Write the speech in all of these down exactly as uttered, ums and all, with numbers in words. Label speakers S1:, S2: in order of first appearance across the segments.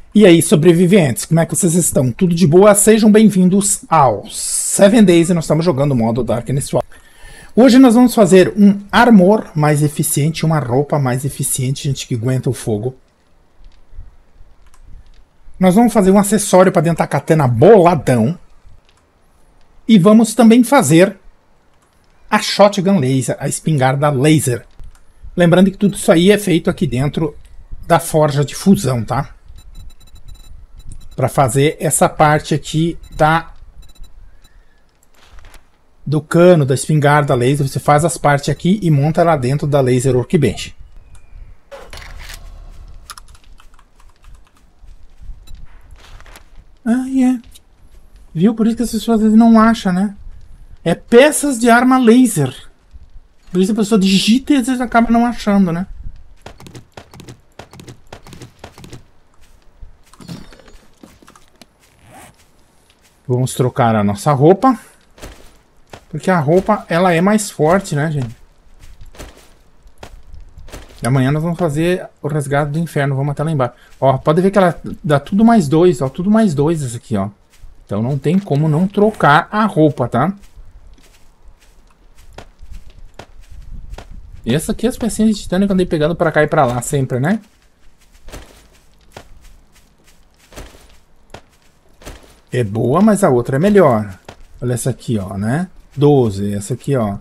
S1: E aí, sobreviventes, como é que vocês estão? Tudo de boa? Sejam bem-vindos aos Seven Days e nós estamos jogando o modo Darkness Fall. Hoje nós vamos fazer um armor mais eficiente, uma roupa mais eficiente, gente que aguenta o fogo. Nós vamos fazer um acessório para dentro da katana boladão. E vamos também fazer a shotgun laser, a espingarda laser. Lembrando que tudo isso aí é feito aqui dentro da forja de fusão, tá? Para fazer essa parte aqui da do cano, da espingarda laser, você faz as partes aqui e monta lá dentro da laser workbench. Ah, é. Yeah. Viu? Por isso que as pessoas às vezes não acham, né? É peças de arma laser. Por isso a pessoa digita e às vezes acaba não achando, né? Vamos trocar a nossa roupa. Porque a roupa, ela é mais forte, né, gente? E amanhã nós vamos fazer o resgate do inferno. Vamos até lá embaixo. Ó, pode ver que ela dá tudo mais dois, ó. Tudo mais dois essa aqui, ó. Então não tem como não trocar a roupa, tá? E essa aqui é as pecinhas de titânio que eu andei pegando pra cá e pra lá sempre, né? É boa, mas a outra é melhor. Olha essa aqui, ó, né? doze, essa aqui, ó.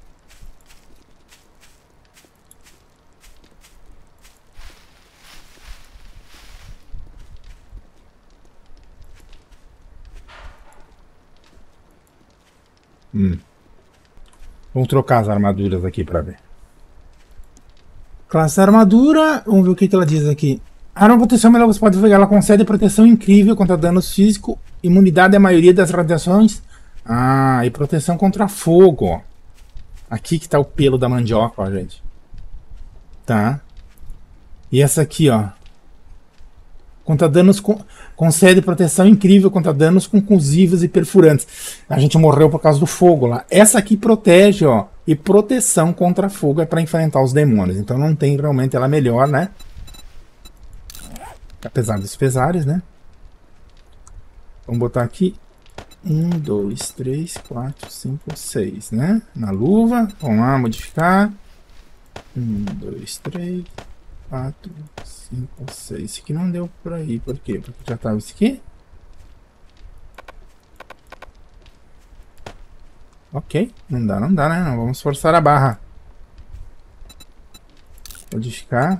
S1: Hum. Vamos trocar as armaduras aqui pra ver. Classe da armadura, vamos ver o que, que ela diz aqui. A arma proteção melhor você pode pegar, ela concede proteção incrível contra danos físicos, imunidade à maioria das radiações. Ah, e proteção contra fogo, ó. Aqui que tá o pelo da mandioca, ó, gente. Tá. E essa aqui, ó. Contra danos com... concede proteção incrível contra danos concussivos e perfurantes. A gente morreu por causa do fogo lá. Essa aqui protege, ó. E proteção contra fogo é para enfrentar os demônios. Então não tem realmente ela melhor, né? Apesar dos pesares, né? Vamos botar aqui. Um, dois, três, quatro, cinco, seis, né? Na luva. Vamos lá, modificar. Um, dois, três, quatro, cinco, seis. Esse aqui não deu por aí. Por quê? Porque já tava esse aqui. Ok. Não dá, não dá, né? Não vamos forçar a barra. Modificar.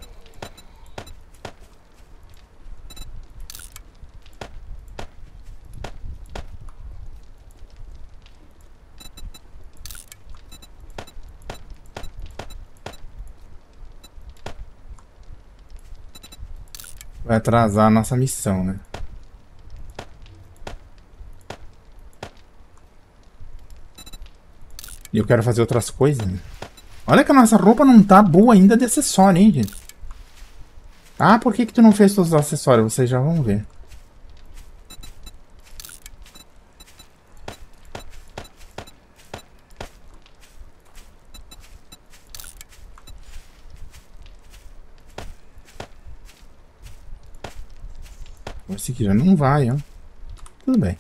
S1: Vai atrasar a nossa missão, né? E eu quero fazer outras coisas, né? Olha que a nossa roupa não tá boa ainda de acessório, hein, gente? Ah, por que que tu não fez todos os acessórios? Vocês já vão ver. Esse aqui já não vai, ó. Tudo bem.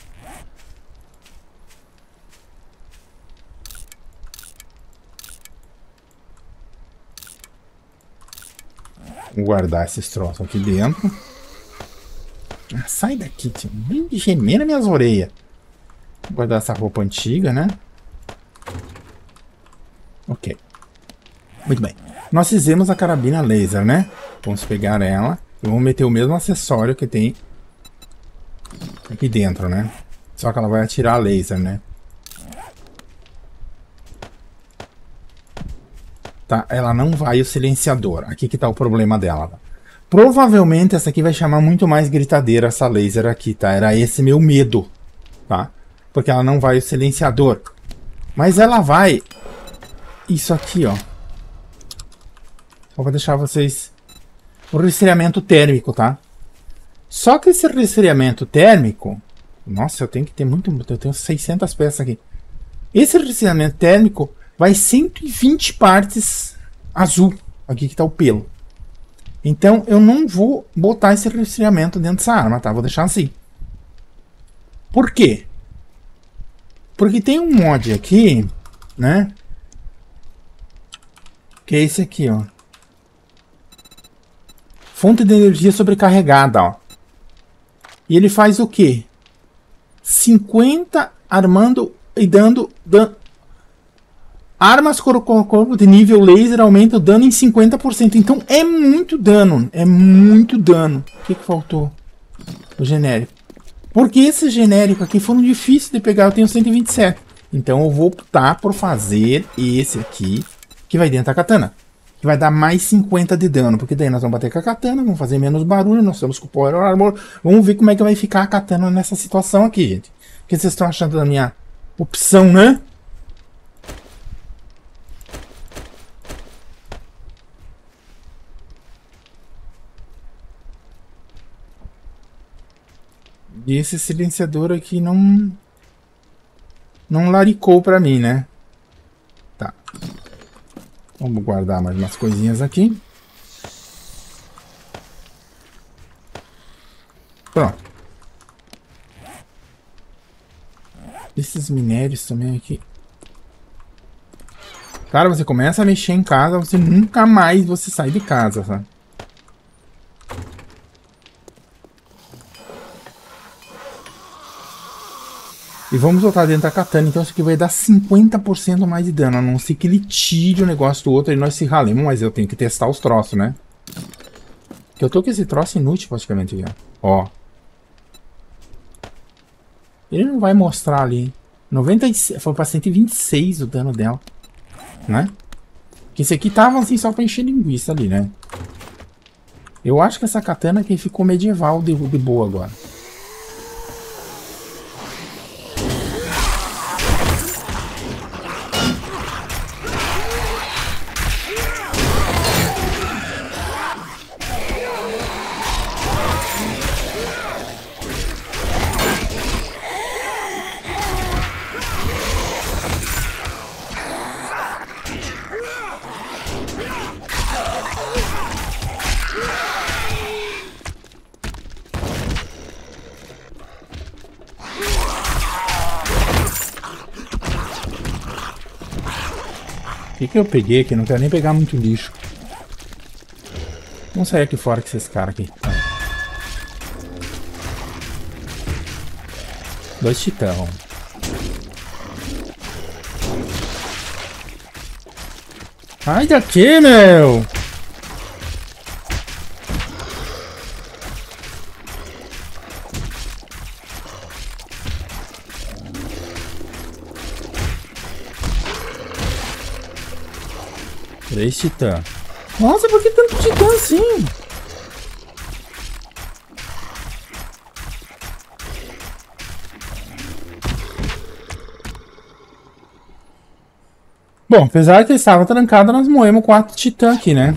S1: Vou guardar esses troços aqui dentro. Ah, sai daqui, tio. Vem de gemer nas minhas orelhas. Vou guardar essa roupa antiga, né? Ok. Muito bem. Nós fizemos a carabina laser, né? Vamos pegar ela e vamos meter o mesmo acessório que tem aqui dentro, né? Só que ela vai atirar a laser, né? Tá? Ela não vai o silenciador. Aqui que tá o problema dela. Provavelmente essa aqui vai chamar muito mais gritadeira, essa laser aqui, tá? Era esse meu medo, tá? Porque ela não vai o silenciador. Mas ela vai... Isso aqui, ó. Só vou deixar vocês... O resfriamento térmico, tá? Só que esse resfriamento térmico... Nossa, eu tenho que ter muito... Eu tenho seiscentas peças aqui. Esse resfriamento térmico vai cento e vinte partes azul. Aqui que tá o pelo. Então eu não vou botar esse resfriamento dentro dessa arma, tá? Vou deixar assim. Por quê? Porque tem um mod aqui, né? Que é esse aqui, ó. Fonte de energia sobrecarregada, ó. E ele faz o quê? cinquenta armando e dando... Dan... Armas corpo de nível laser aumenta o dano em cinquenta por cento. Então é muito dano. É muito dano. O que, que faltou? O genérico. Porque esse genérico aqui foram difíceis de pegar. Eu tenho cento e vinte e sete. Então eu vou optar por fazer esse aqui, que vai dentro da katana. Que vai dar mais cinquenta de dano. Porque daí nós vamos bater com a katana, vamos fazer menos barulho. Nós estamos com o Power Armor. Vamos ver como é que vai ficar a katana nessa situação aqui, gente. O que vocês estão achando da minha opção, né? E esse silenciador aqui não... Não laricou pra mim, né? Tá. Vamos guardar mais umas coisinhas aqui. Pronto. Esses minérios também aqui. Cara, você começa a mexer em casa, você nunca mais você sai de casa, sabe? E vamos voltar dentro da katana. Então isso aqui vai dar cinquenta por cento mais de dano. A não ser que ele tire o negócio do outro e nós se ralemos. Mas eu tenho que testar os troços, né? Porque eu tô com esse troço inútil praticamente já. Ó. Ele não vai mostrar ali. noventa e seis, foi pra cento e vinte e seis o dano dela. Né? Porque esse aqui tava assim só pra encher linguiça ali, né? Eu acho que essa katana aqui ficou medieval de, de boa agora. O que, que eu peguei aqui? Não quero nem pegar muito lixo. Vamos sair aqui fora com esses caras aqui. Dois titãs. Sai daqui, meu! Três titãs. Nossa, por que tanto titã assim? Bom, apesar de que eles estavam trancados, nós moemos quatro titãs aqui, né?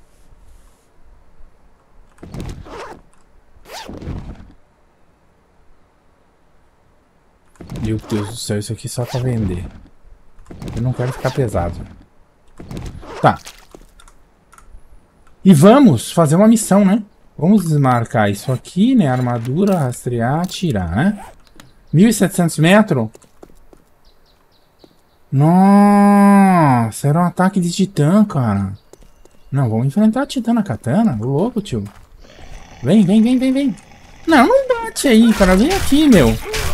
S1: Meu Deus do céu, isso aqui só pra vender. Eu não quero ficar pesado. Tá. E vamos fazer uma missão, né? Vamos desmarcar isso aqui, né? Armadura, rastrear, atirar, né? mil e setecentos metros. Nossa, era um ataque de titã, cara. Não, vamos enfrentar a titã na katana. Ô, louco, tio. Vem, vem, vem, vem, vem. Não, não bate aí, cara. Vem aqui, meu.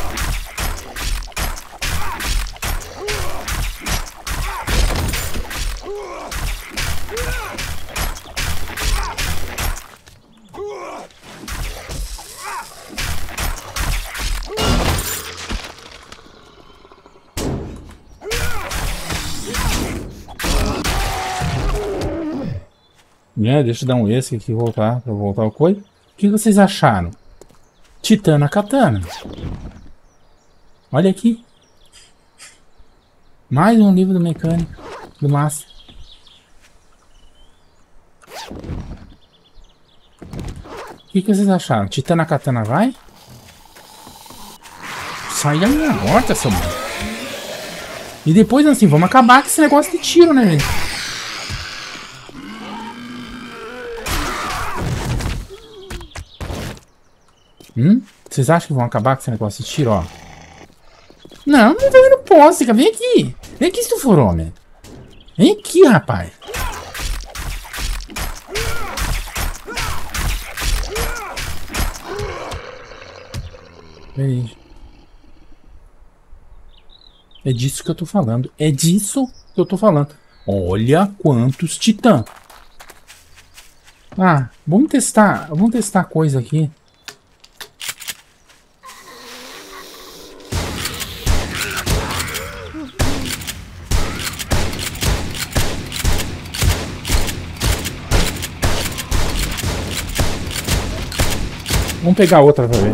S1: É, deixa eu dar um esse aqui e voltar, pra voltar ao coisa. O que vocês acharam? Titã na katana. Olha aqui. Mais um livro do mecânico. Do massa. O que vocês acharam? Titã na katana vai? Sai da minha horta, seu mano. E depois assim, vamos acabar com esse negócio de tiro, né, gente? Hum? Vocês acham que vão acabar com esse negócio de tiro, ó? Não, não vem no poste, cara. Vem aqui. Vem aqui se tu for homem. Vem aqui, rapaz. Peraí. É disso que eu tô falando. É disso que eu tô falando. Olha quantos titãs. Ah, vamos testar. Vamos testar a coisa aqui. Vamos pegar outra pra ver.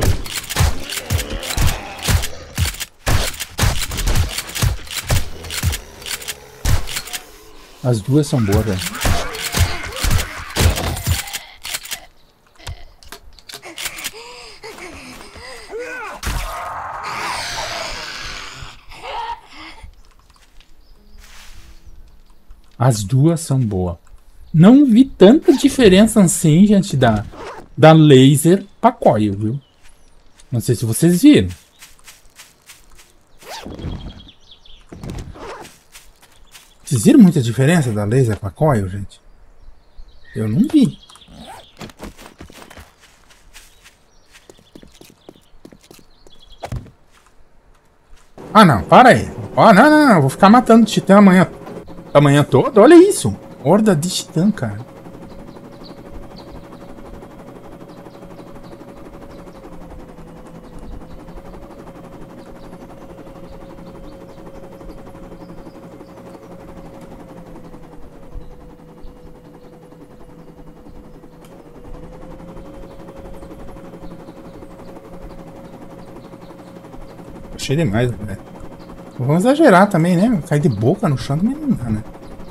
S1: As duas são boas, velho. As duas são boas. Não vi tanta diferença assim, gente, da, da laser pra coil, viu? Não sei se vocês viram. Vocês viram muita diferença da laser pra coil, gente? Eu não vi. Ah, não, para aí. Ah, não, não, não. Vou ficar matando titã amanhã, amanhã toda. Olha isso. Horda de titã, cara. Achei demais, velho. Vamos exagerar também, né? Cair de boca no chão também não dá, né?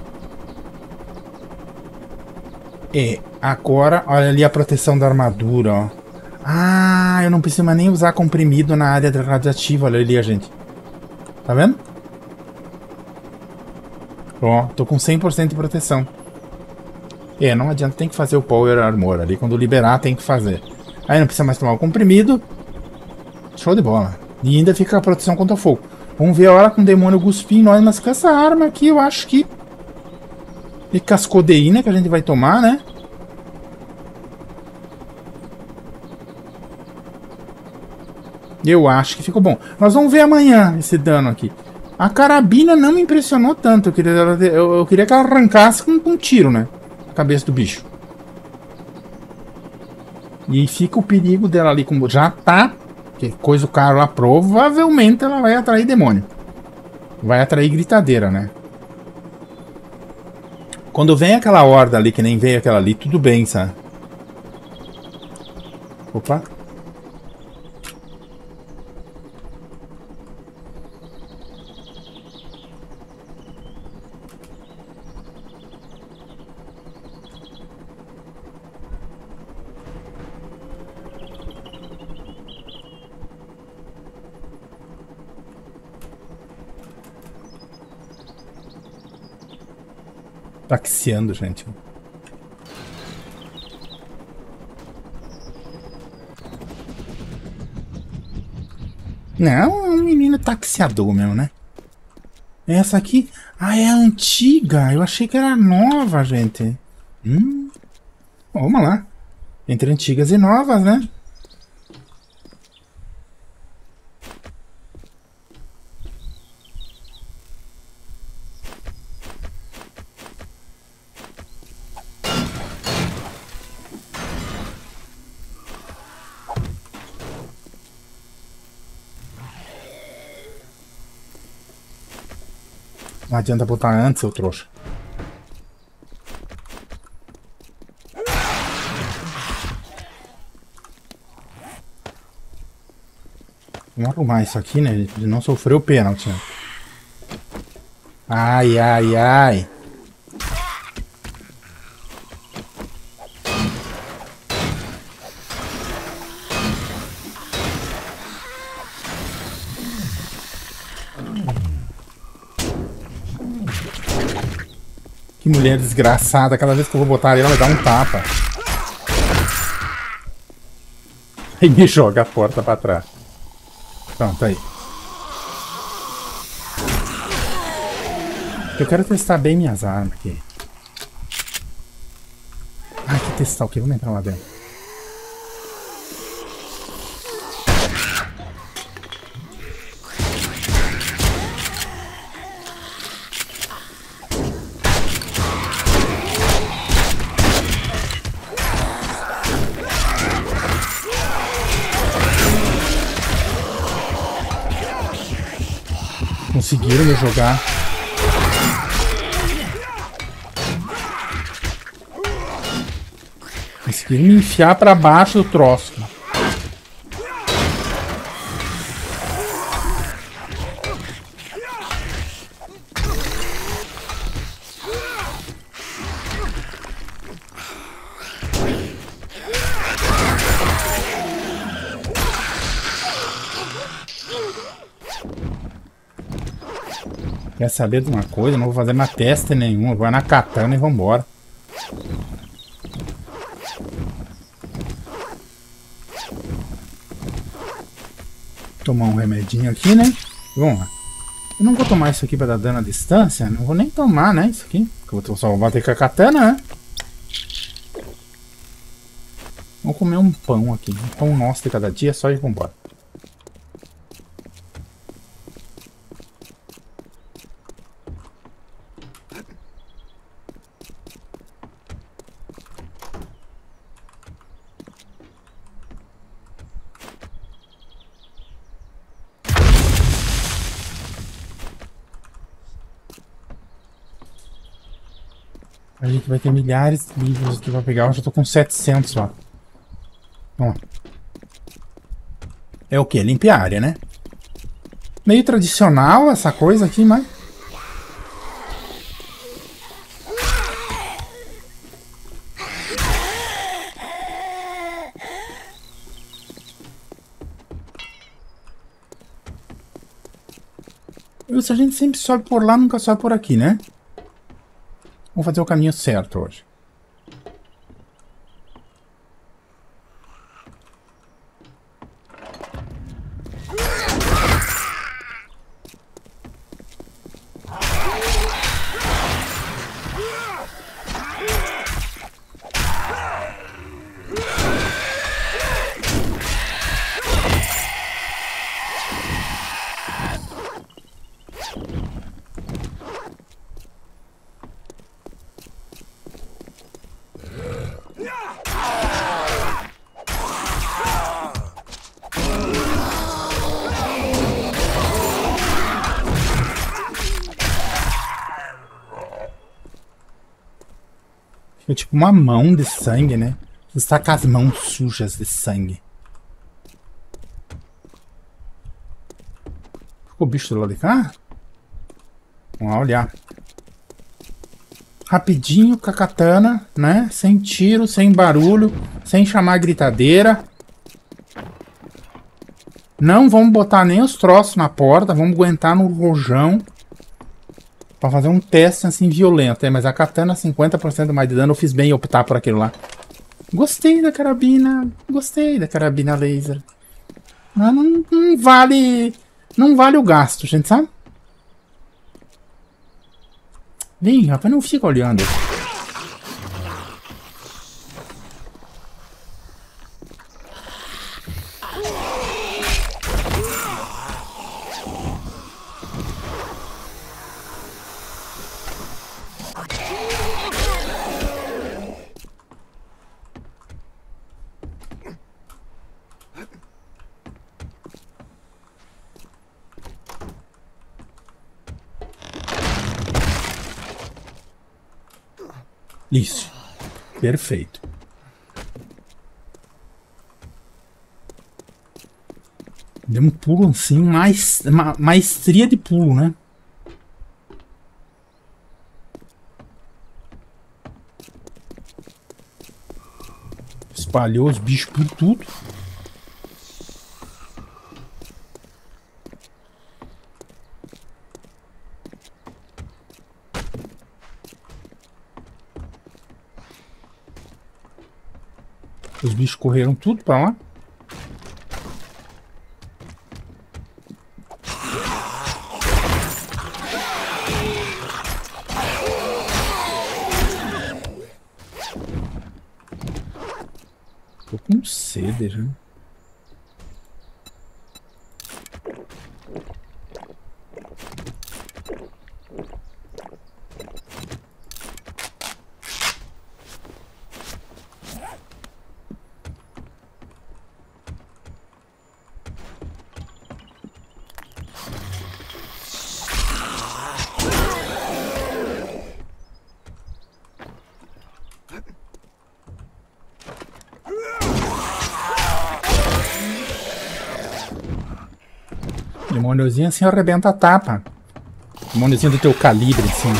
S1: É, agora, olha ali a proteção da armadura, ó. Ah, eu não preciso mais nem usar comprimido na área radiativa. Olha ali, a gente. Tá vendo? Ó, tô com cem por cento de proteção. É, não adianta, tem que fazer o Power Armor ali. Quando liberar, tem que fazer. Aí não precisa mais tomar o comprimido. Show de bola. E ainda fica a proteção contra o fogo. Vamos ver a hora com o demônio cuspir em nós. Mas com essa arma aqui, eu acho que... E cascodeína que a gente vai tomar, né? Eu acho que ficou bom. Nós vamos ver amanhã esse dano aqui. A carabina não me impressionou tanto. Eu queria, eu, eu queria que ela arrancasse com, com um tiro, né? A cabeça do bicho. E fica o perigo dela ali, como já tá... Que coisa o cara lá, provavelmente ela vai atrair demônio. Vai atrair gritadeira, né? Quando vem aquela horda ali, que nem veio aquela ali, tudo bem, sabe? Opa. Taxiando, gente. Não, é um menino taxiador mesmo, né? Essa aqui... Ah, é antiga. Eu achei que era nova, gente. Hum. Vamos lá. Entre antigas e novas, né? Não adianta botar antes, seu trouxa. Vamos arrumar isso aqui, né? De não sofrer o pênalti. Né? Ai, ai, ai. Que mulher desgraçada. Cada vez que eu vou botar ali, ela vai dar um tapa. Aí me joga a porta pra trás. Pronto, aí. Eu quero testar bem minhas armas aqui. Ah, que testar o quê? Vamos entrar lá dentro. Conseguiram me jogar. Conseguiram me enfiar pra baixo do troço. Quer saber de uma coisa? Não vou fazer mais teste nenhum. Vou na katana e vambora. Tomar um remedinho aqui, né? Vamos lá. Eu não vou tomar isso aqui pra dar dano à distância. Não vou nem tomar, né? Isso aqui. Eu vou só bater com a katana, né? Vamos comer um pão aqui. Um pão nosso de cada dia só e vambora. A gente vai ter milhares de livros aqui pra pegar. Eu já tô com setecentos lá. Vamos lá. É o que? Limpar a área, né? Meio tradicional essa coisa aqui, mas... Se a gente sempre sobe por lá, nunca sobe por aqui, né? Vamos fazer o caminho certo hoje. É tipo uma mão de sangue, né? Você está com as mãos sujas de sangue. Ficou o bicho do lado de cá? Vamos lá olhar. Rapidinho com a katana, né? Sem tiro, sem barulho, sem chamar gritadeira. Não vamos botar nem os troços na porta, vamos aguentar no rojão. Pra fazer um teste assim violento, é, mas a katana cinquenta por cento mais de dano, eu fiz bem em optar por aquilo lá. Gostei da carabina, gostei da carabina laser. Mas não, não vale, não vale o gasto, gente, sabe? Vem, rapaz, não fica olhando. Isso. Perfeito. Deu um pulo assim, mais, ma maestria de pulo, né? Espalhou os bichos por tudo. Os bichos correram tudo pra lá. Tô com sede já. Demôniozinho assim arrebenta a tapa. Demôniozinho do teu calibre, assim.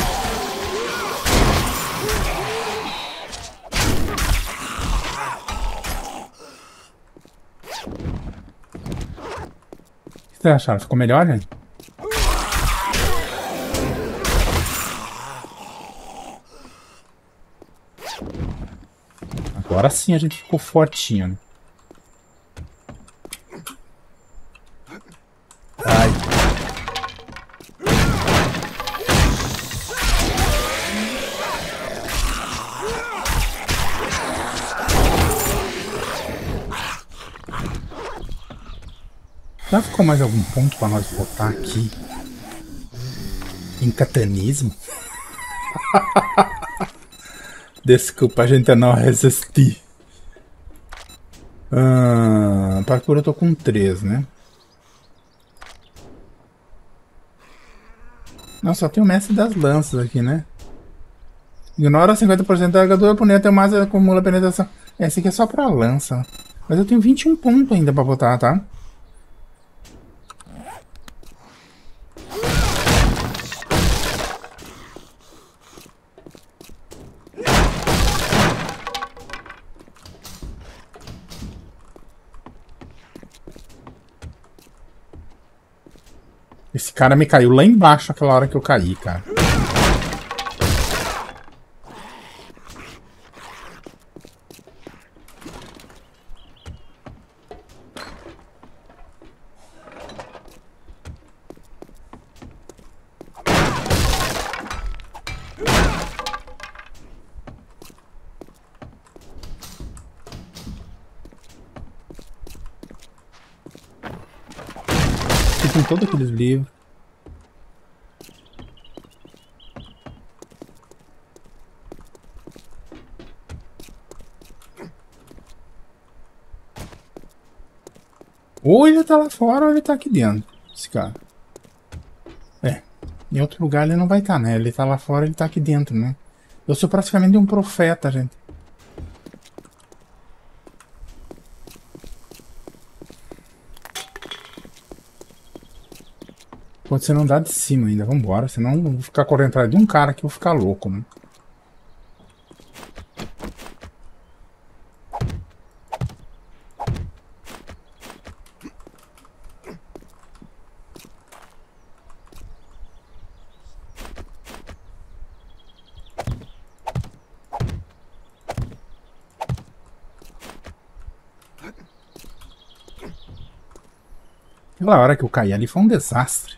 S1: O que vocês acharam? Ficou melhor, gente? Agora sim a gente ficou fortinho, né? Ai. Já ficou mais algum ponto para nós botar aqui? Encatanismo? Desculpa, a gente não resistir. Ah, parkour eu tô com três, né? Não, só tem o mestre das lanças aqui, né? Ignora cinquenta por cento da carga do oponente, o mais acumula penetração. Esse aqui é só pra lança. Mas eu tenho vinte e um pontos ainda pra botar, tá? Esse cara me caiu lá embaixo aquela hora que eu caí, cara. Com todos aqueles livros. Ou ele tá lá fora ou ele tá aqui dentro. Esse cara. É. Em outro lugar ele não vai estar, né? Ele tá lá fora, ele tá aqui dentro, né? Eu sou praticamente um profeta, gente. Pode ser não dar de cima ainda, vambora, senão eu vou ficar correndo atrás de um cara que eu vou ficar louco, né? Aquela hora que eu caí ali foi um desastre.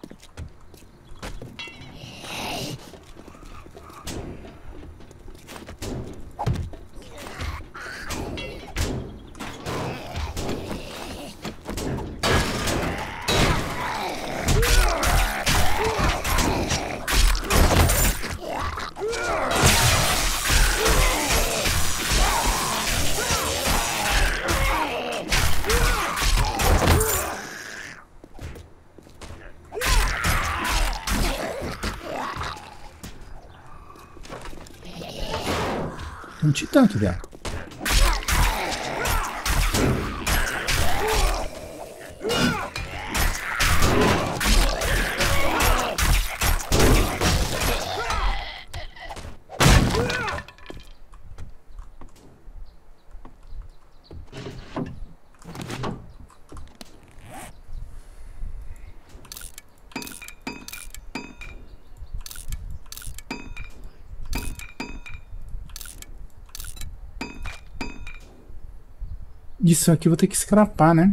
S1: Não tinha tanto, velho. Isso aqui eu vou ter que escrapar, né?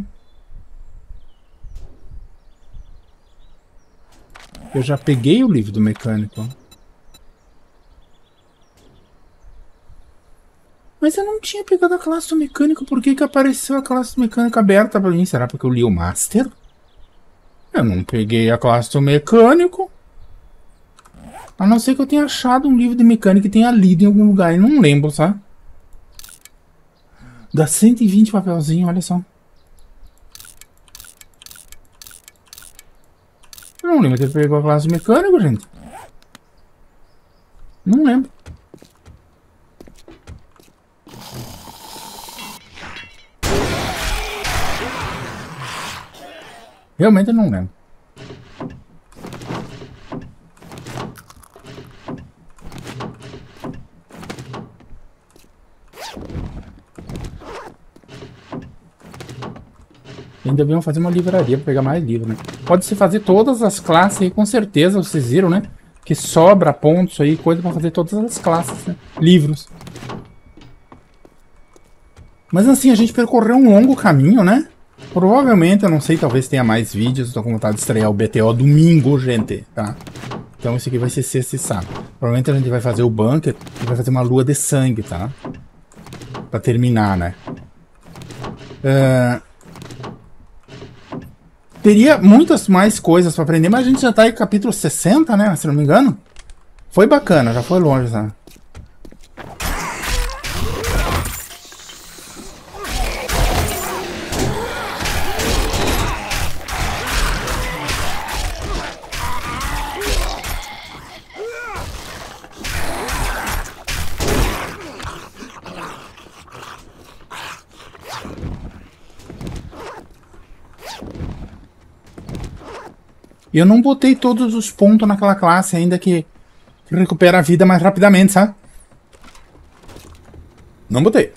S1: Eu já peguei o livro do mecânico. Mas eu não tinha pegado a classe do mecânico. Por que que apareceu a classe do mecânico aberta pra mim? Será porque eu li o Master? Eu não peguei a classe do mecânico. A não ser que eu tenha achado um livro de mecânica e tenha lido em algum lugar. Eu não lembro, sabe? Dá cento e vinte papelzinho, olha só. Eu não lembro de ter pegado a classe do mecânico, gente. Não lembro. Realmente eu não lembro. Ainda deviam fazer uma livraria para pegar mais livro, né? Pode-se fazer todas as classes aí, com certeza, vocês viram, né? Que sobra pontos aí, coisa para fazer todas as classes, né? Livros. Mas assim, a gente percorreu um longo caminho, né? Provavelmente, eu não sei, talvez tenha mais vídeos. Estou com vontade de estrear o B T O domingo, gente, tá? Então esse aqui vai ser sexta e sábado. Provavelmente a gente vai fazer o bunker e vai fazer uma lua de sangue, tá? Pra terminar, né? Uh... Teria muitas mais coisas pra aprender, mas a gente já tá em capítulo sessenta, né? Se não me engano. Foi bacana, já foi longe, sabe? E eu não botei todos os pontos naquela classe ainda que recupera a vida mais rapidamente, sabe? Não botei.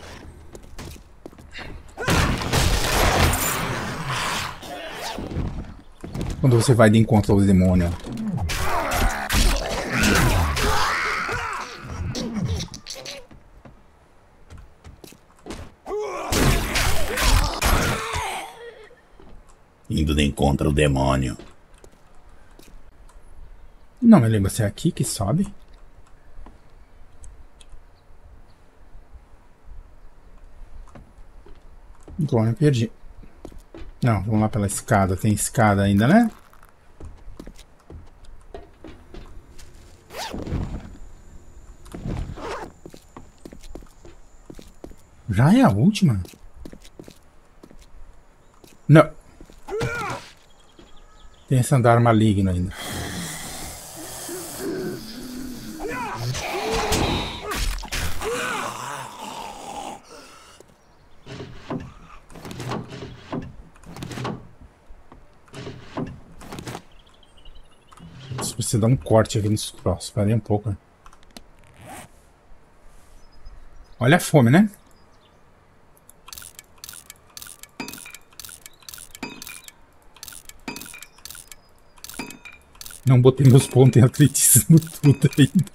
S1: Quando você vai de encontro aos demônios. Indo de encontro ao demônio. Não me lembro se é aqui que sobe. Bom, eu perdi. Não, vamos lá pela escada. Tem escada ainda, né? Já é a última? Não. Tem esse andar maligno ainda. Você dá um corte aqui nos troços. Espera aí um pouco. Né? Olha a fome, né? Não botei meus pontos em atletismo tudo ainda.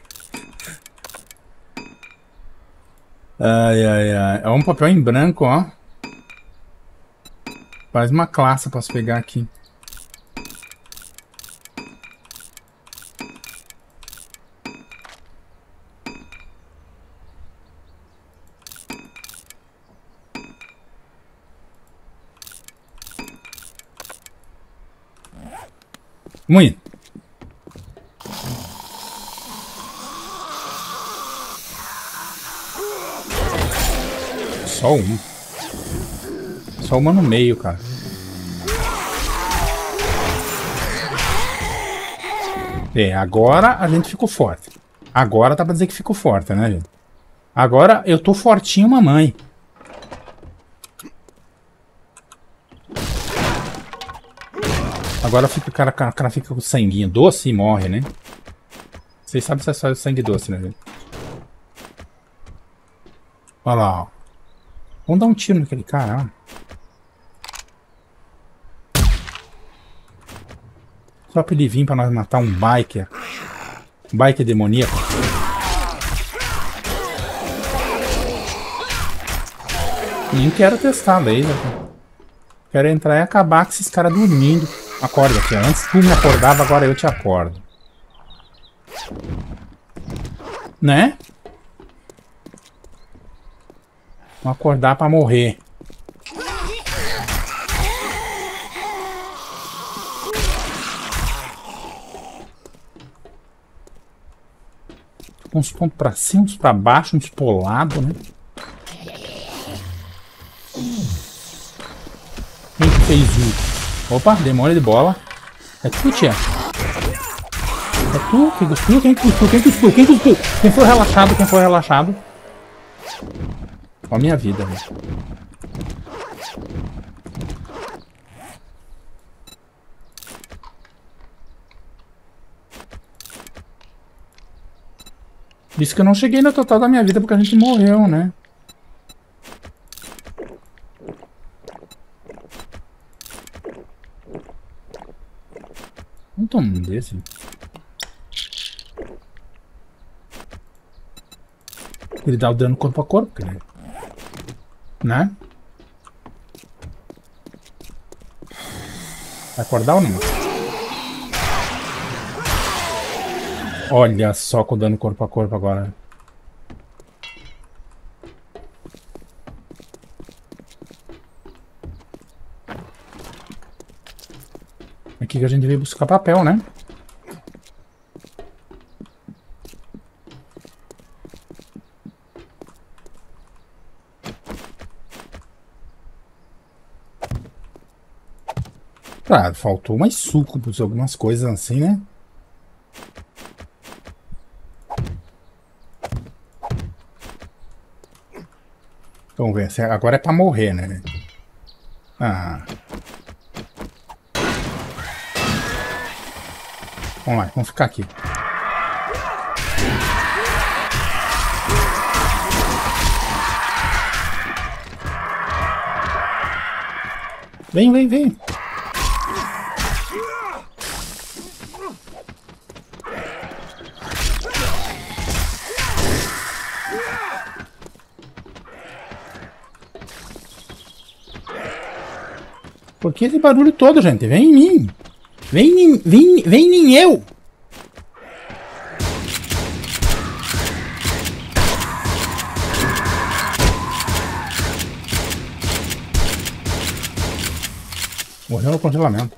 S1: Ai, ai, ai. É um papel em branco, ó. Faz uma classe, posso pegar aqui. Muito. Só um. Só uma no meio, cara. É, agora a gente ficou forte. Agora dá pra dizer que ficou forte, né, gente? Agora eu tô fortinho, mamãe. Agora fica, o, cara, o cara fica com sanguinho doce e morre, né? Vocês sabem se é só o sangue doce, né, gente? Olha lá, ó. Vamos dar um tiro naquele cara, ó. Só pra ele vir pra nós matar um biker. Um biker demoníaco. Nem quero testar daí, né? Quero entrar e acabar com esses caras dormindo. Acorda aqui, antes tu me acordava, agora eu te acordo. Né? Vamos acordar pra morrer. Uns pontos pra cima, uns pra baixo, uns pro lado, né? Quem que fez isso? Opa, demônio de bola. É tu, tia? É tu? Quem cuspiu? Quem cuspiu? Quem cuspiu? Quem cuspiu? Quem foi relaxado? Quem foi relaxado? Ó a minha vida, velho. Isso que eu não cheguei no total da minha vida porque a gente morreu, né? Não toma um desse. Ele dá o dano corpo a corpo, né? Né? Vai acordar ou não? Olha só com o dano corpo a corpo agora. Aqui que a gente veio buscar papel, né? Claro, faltou mais suco, algumas coisas assim, né? Vamos ver, agora é pra morrer, né? Ah. Vamos lá, vamos ficar aqui. Vem, vem, vem. Por que esse barulho todo, gente? Vem em mim. Vem em, vem, vem em eu. Morreu no congelamento.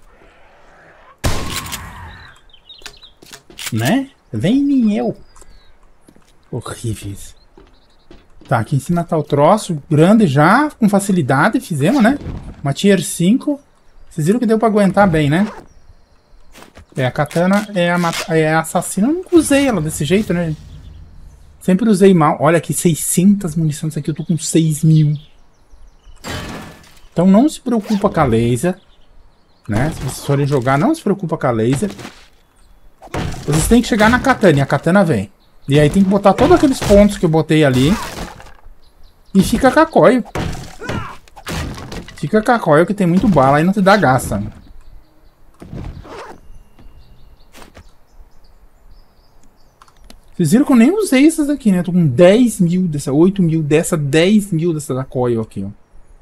S1: Né? Vem em eu. Horrível isso. Tá, aqui em cima tá o troço grande já, com facilidade, fizemos, né? Uma tier cinco. Vocês viram que deu pra aguentar bem, né? É, a katana é a, é a assassina. Eu nunca usei ela desse jeito, né? Sempre usei mal. Olha aqui, seiscentas munições. Isso aqui eu tô com seis mil. Então não se preocupa com a laser. Né? Se vocês forem jogar, não se preocupa com a laser. Vocês têm que chegar na katana e a katana vem. E aí tem que botar todos aqueles pontos que eu botei ali. E fica com a coil. Fica com a coil que tem muito bala, aí não te dá gasta. Vocês viram que eu nem usei essas aqui, né? Eu tô com dez mil dessa, oito mil dessa, dez mil dessa da coil aqui, ó.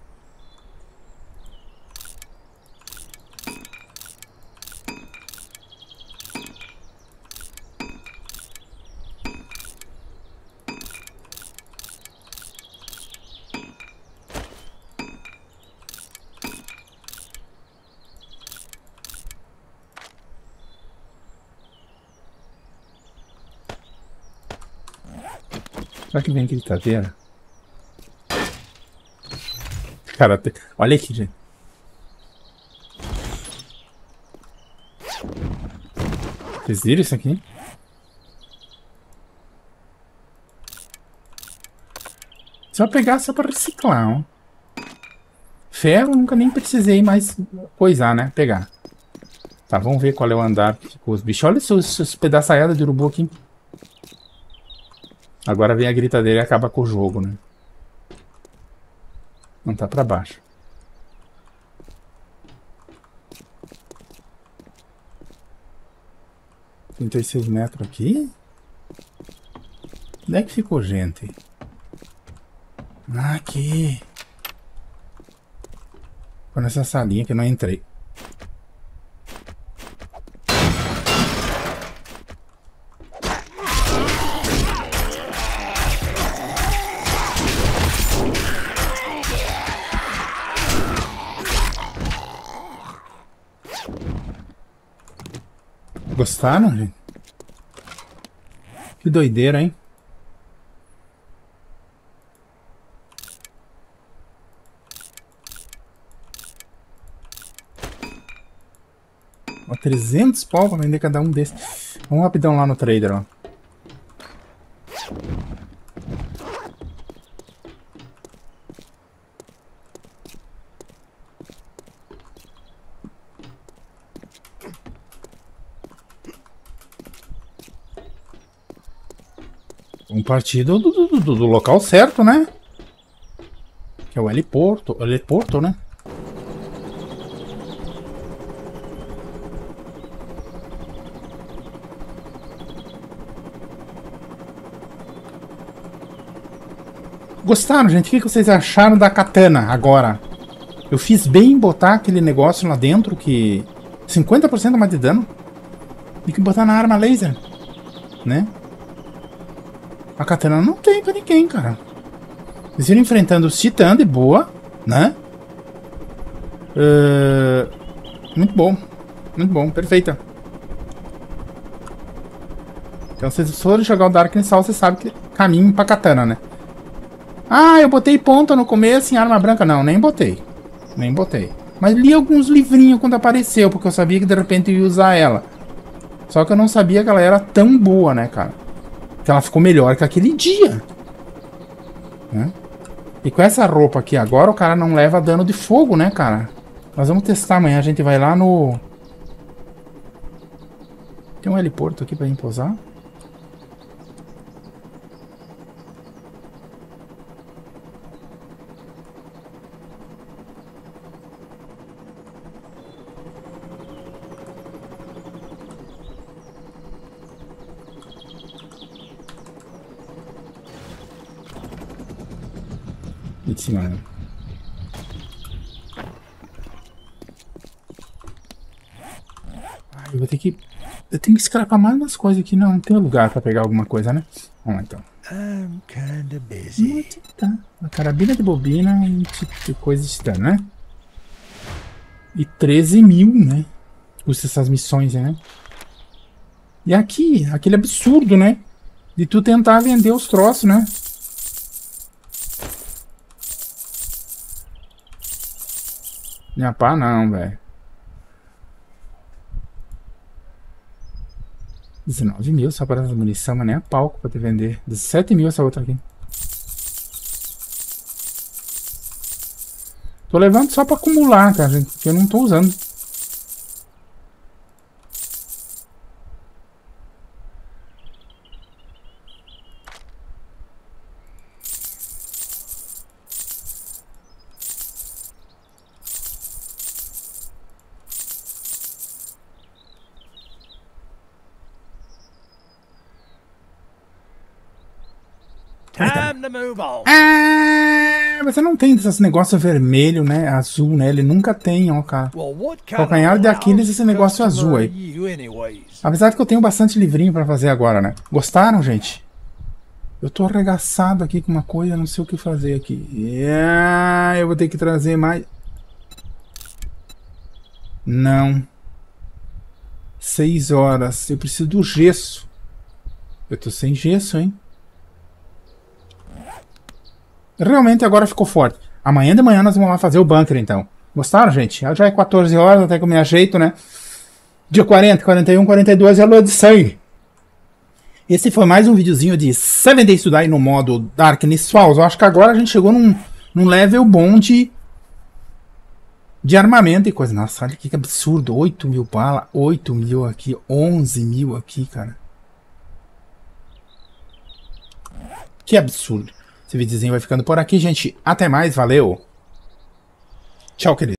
S1: Será que vem gritadeira? Cara, te... olha aqui, gente. Vocês viram isso aqui? Só pegar só para reciclar, ó. Ferro nunca nem precisei mais coisar, né? Pegar. Tá, vamos ver qual é o andar que ficou os bichos. Olha esses pedaçaiadas de urubu aqui. Agora vem a gritadeira e acaba com o jogo, né? Não tá pra baixo. trinta e seis metros aqui? Onde é que ficou, gente? Ah, aqui. Foi nessa salinha que eu não entrei. Gostaram, gente? Que doideira, hein? Ó, trezentos pau pra vender cada um desses. Vamos rapidão lá no trader, ó. Um partido do, do, do, do local certo, né? Que é o heliporto, heliporto, né? Gostaram, gente? O que vocês acharam da katana agora? Eu fiz bem em botar aquele negócio lá dentro que... cinquenta por cento mais de dano. Do que botar na arma laser, né? A katana não tem pra ninguém, cara. Eles viram enfrentando os titãs de boa, né? Uh, muito bom. Muito bom, perfeita. Então, se vocês forem jogar o Darkness Soul, você sabe que caminho pra katana, né? Ah, eu botei ponta no começo em arma branca. Não, nem botei. Nem botei. Mas li alguns livrinhos quando apareceu, porque eu sabia que de repente eu ia usar ela. Só que eu não sabia que ela era tão boa, né, cara? Que ela ficou melhor que aquele dia. Né? E com essa roupa aqui agora, o cara não leva dano de fogo, né, cara? Nós vamos testar amanhã. A gente vai lá no... Tem um heliporto aqui pra gente pousar. De cima, né? Ah, eu vou ter que... Eu tenho que escrapar mais umas coisas aqui. Não, não tem lugar pra pegar alguma coisa, né? Vamos lá, então.
S2: I'm kinda busy.
S1: Tá. Uma carabina de bobina e tipo coisa de titã, né? E treze mil, né? Custa essas missões, né? E aqui, aquele absurdo, né? De tu tentar vender os troços, né? Minha pá não, velho. dezenove mil só para essa munição, mas nem a palco pra te vender. dezessete mil essa outra aqui. Tô levando só pra acumular, cara, gente, porque eu não tô usando.
S2: Time to move on.
S1: Ah, você não tem esses negócios vermelho, né? Azul, né? Ele nunca tem, ó, cara.
S2: Well, what kind
S1: Calcanhar de
S2: of
S1: Aquiles, esse negócio azul aí.
S2: customer are you anyways?
S1: Apesar de que eu tenho bastante livrinho pra fazer agora, né? Gostaram, gente? Eu tô arregaçado aqui com uma coisa, não sei o que fazer aqui. Ah, eu vou ter que trazer mais... Não. Seis horas. Eu preciso do gesso. Eu tô sem gesso, hein? Realmente agora ficou forte. Amanhã de manhã nós vamos lá fazer o bunker, então. Gostaram, gente? Já é quatorze horas, até que eu me ajeito, né? Dia quarenta, quarenta e um, quarenta e dois é a lua de sangue. Esse foi mais um videozinho de Seven Days to Die no modo Darkness Falls. Eu acho que agora a gente chegou num, num level bom de, de armamento e coisa. Nossa, olha que absurdo. oito mil bala, oito mil aqui, onze mil aqui, cara. Que absurdo. Esse videozinho vai ficando por aqui, gente. Até mais, valeu. Tchau, querido.